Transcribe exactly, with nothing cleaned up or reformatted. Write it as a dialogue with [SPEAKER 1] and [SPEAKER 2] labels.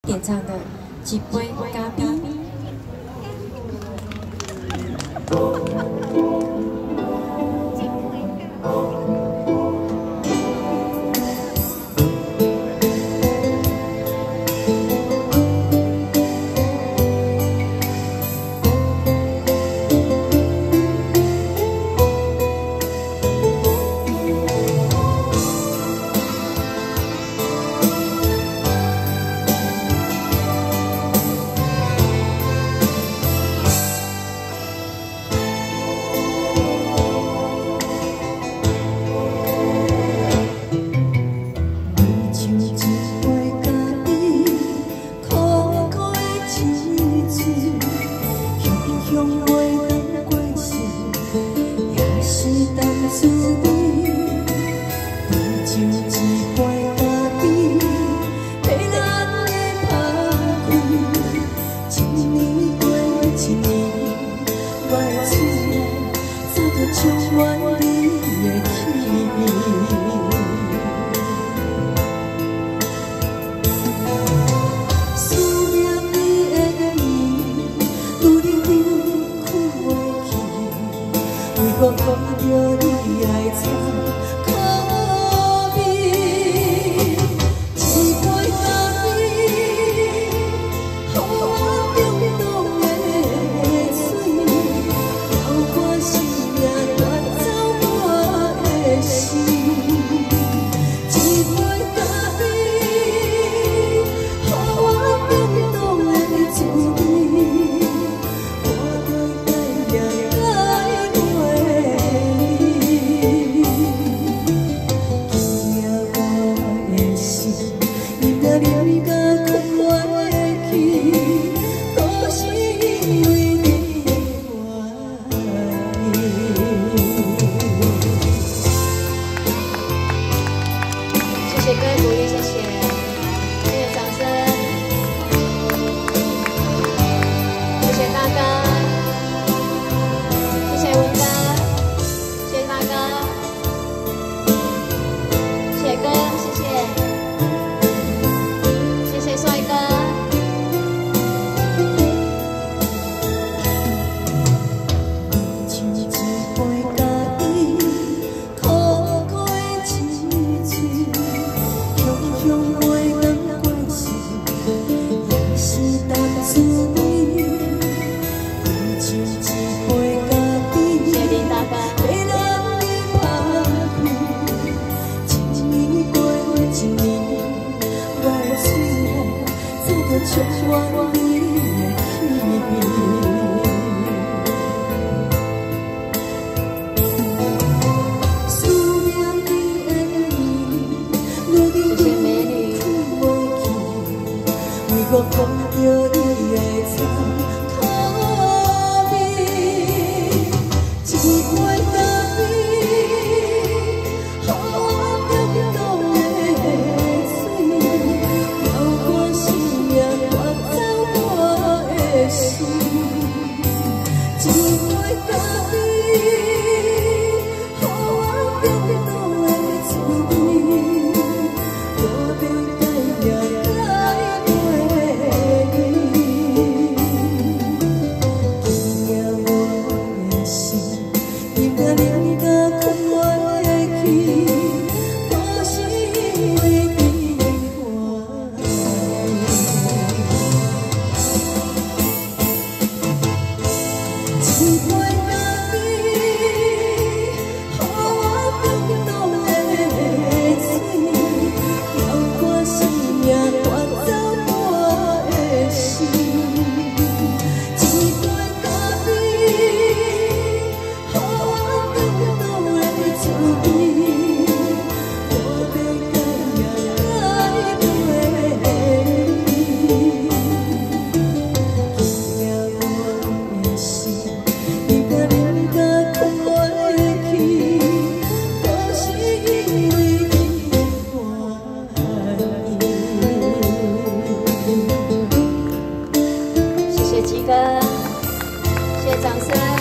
[SPEAKER 1] 演唱的《一杯咖啡》。
[SPEAKER 2] 我讲着你爱惨可悲，一杯咖啡，予我感动的水，流汗心也带走我的心。一杯咖啡，予我感动的滋味，我对待也来
[SPEAKER 1] 谢谢各位鼓励，谢谢，谢谢掌声，谢谢大哥，谢谢文哥，谢谢大哥，谢谢哥，谢谢，谢谢帅哥。充满你的气，思念你的面，愈愈愈看不见，为我讲着你的惨可悲，一杯咖啡，予我感动的水，流汗心也带走我的心。一杯咖啡，予我感动的滋味，我对待也来陪你。惊我的心，忍甲忍甲困我的气，可是为你我。一杯咖啡，予我感动的水，流汗心也带走我的心。一杯咖啡，予我感动的滋味，我对待也来陪你。惊我的心。忍甲忍甲困我的气，可是因为你我爱你。谢谢鸡哥，谢谢掌声。